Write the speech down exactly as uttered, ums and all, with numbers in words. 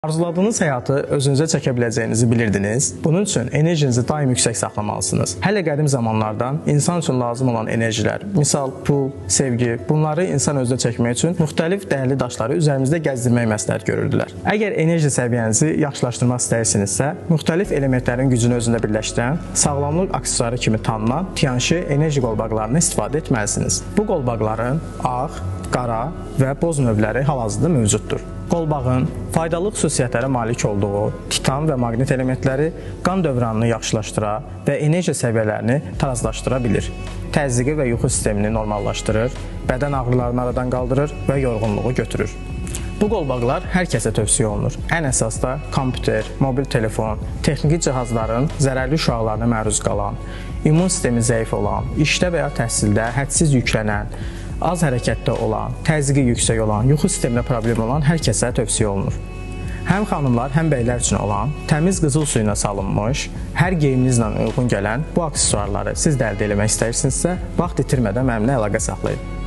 Arzuladığınız həyatı özünüzə çəkə biləcəyinizi bilirdiniz. Bunun üçün enerjinizi daim yüksək saxlamalısınız. Hələ qədim zamanlardan insan üçün lazım olan enerjilər, misal pul, sevgi, bunları insan özünə çəkmək üçün müxtəlif dəyərli daşları üzərimizdə gəzdirmək məsləhət görürdülər. Əgər enerji səviyyənizi yaxşılaşdırmaq istəyirsinizsə, müxtəlif elementlərin gücünü özündə birləşdirən sağlamlıq aksesuarı kimi tanınan Tianchi enerji qolbaqlarını istifadə etməlisiniz. Bu qolbaqların ağ, qara və boz növləri hal-hazırda mövcuddur. Qolbağın faydalı xüsusiyyətlərə malik olduğu titan və maqnit elementləri qan dövranını yaxşılaşdıra və enerji səviyyələrini tarazlaşdıra bilir. Təzyiqi və yuxu sistemini normallaşdırır, bədən ağrılarını aradan qaldırır və yorğunluğu götürür. Bu qolbaqlar hər kəsə tövsiyə olunur. Ən əsas da kompüter, mobil telefon, texniki cihazların zərərli şüalarına məruz qalan, immun sistemi zəif olan, işdə və ya təhsildə hədsiz yüklənən, az hərəkətdə olan, təzyiqi yüksək olan, yuxu sisteminə problem olan hər kəsə tövsiyə olunur. Həm xanımlar, həm bəylər üçün olan, təmiz qızıl suyuna salınmış, hər geyiminizlə uyğun gələn bu aksesuarları siz də əldə etmək istəyirsinizsə, vaxt itirmədən mənimlə əlaqə saxlayın.